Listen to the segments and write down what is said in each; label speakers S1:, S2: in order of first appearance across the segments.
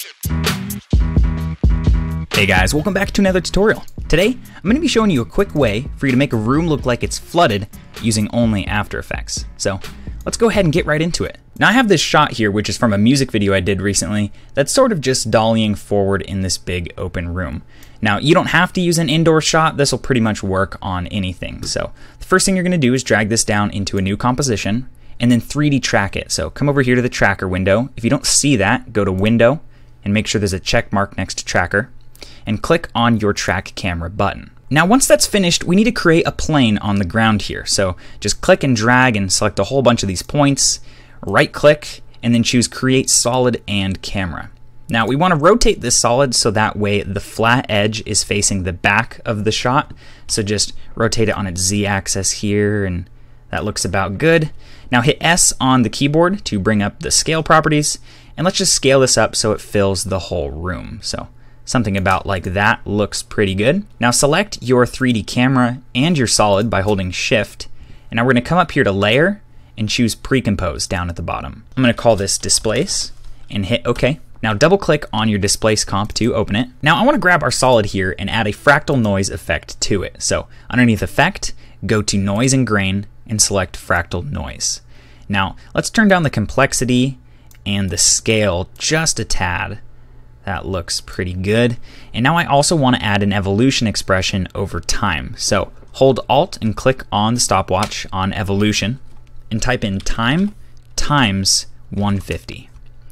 S1: Hey guys, welcome back to another tutorial. Today, I'm going to be showing you a quick way for you to make a room look like it's flooded using only After Effects. So let's go ahead and get right into it. Now I have this shot here, which is from a music video I did recently, that's sort of just dollying forward in this big open room. Now you don't have to use an indoor shot, this will pretty much work on anything. So the first thing you're going to do is drag this down into a new composition and then 3D track it. So come over here to the tracker window. If you don't see that, go to Window and make sure there's a check mark next to Tracker and click on your Track Camera button. Now once that's finished, we need to create a plane on the ground here. So just click and drag and select a whole bunch of these points, right click, and then choose Create Solid and Camera. Now we want to rotate this solid so that way the flat edge is facing the back of the shot. So just rotate it on its Z-axis here, and that looks about good. Now hit S on the keyboard to bring up the scale properties, and let's just scale this up so it fills the whole room. So something about like that looks pretty good. Now select your 3D camera and your solid by holding Shift, and now we're going to come up here to Layer and choose Pre-Compose down at the bottom. I'm going to call this Displace and hit OK. Now double click on your Displace comp to open it. Now I want to grab our solid here and add a fractal noise effect to it. So underneath Effect, go to Noise and Grain and select Fractal Noise. Now let's turn down the complexity and the scale just a tad. That looks pretty good. And now I also want to add an evolution expression over time. So hold Alt and click on the stopwatch on evolution and type in time times 150.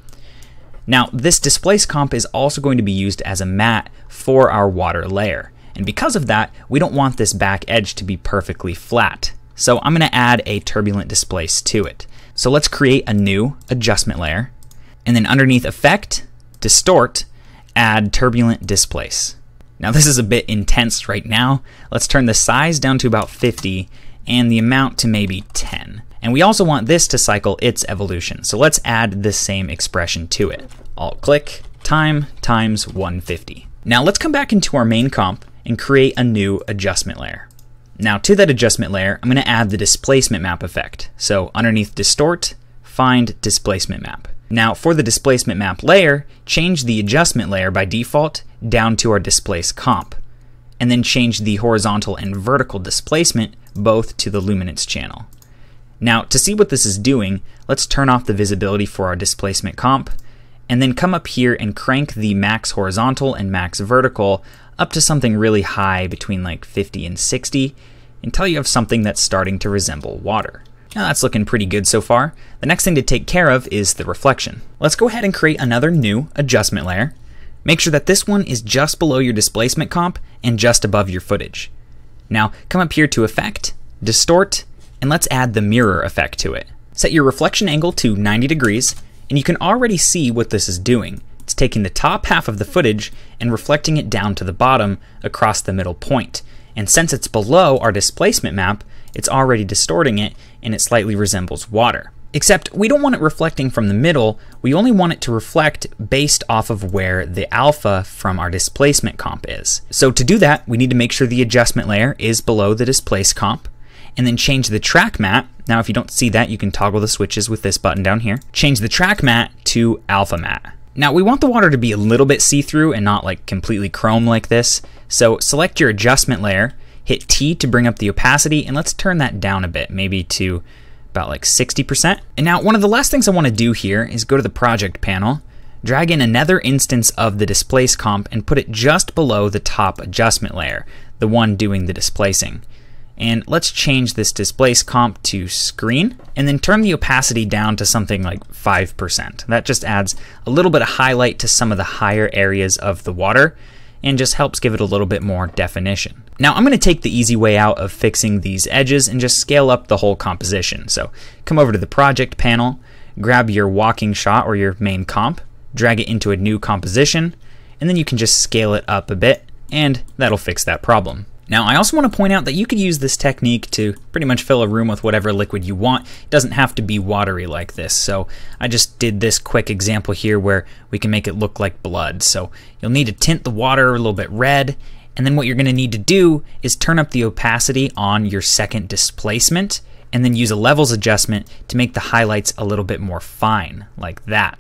S1: Now this Displace comp is also going to be used as a matte for our water layer. And because of that, we don't want this back edge to be perfectly flat. So I'm going to add a turbulent displace to it. So let's create a new adjustment layer, and then underneath Effect, Distort, add Turbulent Displace. Now this is a bit intense right now. Let's turn the size down to about 50 and the amount to maybe 10. And we also want this to cycle its evolution. So let's add the same expression to it. Alt click, time times 150. Now let's come back into our main comp and create a new adjustment layer. Now to that adjustment layer, I'm going to add the displacement map effect. So underneath Distort, find Displacement Map. Now for the displacement map layer, change the adjustment layer by default down to our Displace comp, and then change the horizontal and vertical displacement both to the luminance channel. Now to see what this is doing, let's turn off the visibility for our displacement comp, and then come up here and crank the max horizontal and max vertical up to something really high between like 50 and 60 until you have something that's starting to resemble water. Now that's looking pretty good so far. The next thing to take care of is the reflection. Let's go ahead and create another new adjustment layer. Make sure that this one is just below your displacement comp and just above your footage. Now come up here to Effect, Distort, and let's add the mirror effect to it. Set your reflection angle to 90 degrees, and you can already see what this is doing. It's taking the top half of the footage and reflecting it down to the bottom across the middle point. And since it's below our displacement map, it's already distorting it and it slightly resembles water. Except we don't want it reflecting from the middle, we only want it to reflect based off of where the alpha from our displacement comp is. So to do that, we need to make sure the adjustment layer is below the displace comp, and then change the track matte. Now if you don't see that, you can toggle the switches with this button down here. Change the track matte to alpha matte. Now we want the water to be a little bit see-through and not like completely chrome like this. So select your adjustment layer, hit T to bring up the opacity, and let's turn that down a bit, maybe to about like 60%. And now one of the last things I want to do here is go to the project panel, drag in another instance of the displace comp and put it just below the top adjustment layer, the one doing the displacing. And let's change this displace comp to screen, and then turn the opacity down to something like 5%. That just adds a little bit of highlight to some of the higher areas of the water and just helps give it a little bit more definition. Now I'm going to take the easy way out of fixing these edges and just scale up the whole composition. So come over to the project panel, grab your walking shot or your main comp, drag it into a new composition, and then you can just scale it up a bit, and that'll fix that problem. Now I also want to point out that you could use this technique to pretty much fill a room with whatever liquid you want. It doesn't have to be watery like this. So I just did this quick example here where we can make it look like blood. So you'll need to tint the water a little bit red, and then what you're going to need to do is turn up the opacity on your second displacement and then use a levels adjustment to make the highlights a little bit more fine like that.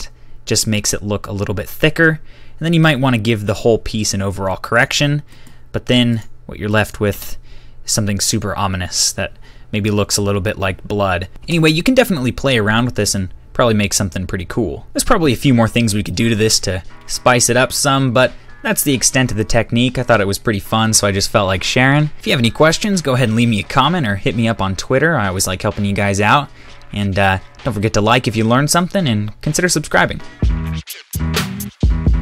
S1: just makes it look a little bit thicker. And then you might want to give the whole piece an overall correction, but then what you're left with is something super ominous that maybe looks a little bit like blood. Anyway, you can definitely play around with this and probably make something pretty cool. There's probably a few more things we could do to this to spice it up some, but that's the extent of the technique. I thought it was pretty fun, so I just felt like sharing. If you have any questions, go ahead and leave me a comment or hit me up on Twitter. I always like helping you guys out. And don't forget to like if you learned something, and consider subscribing.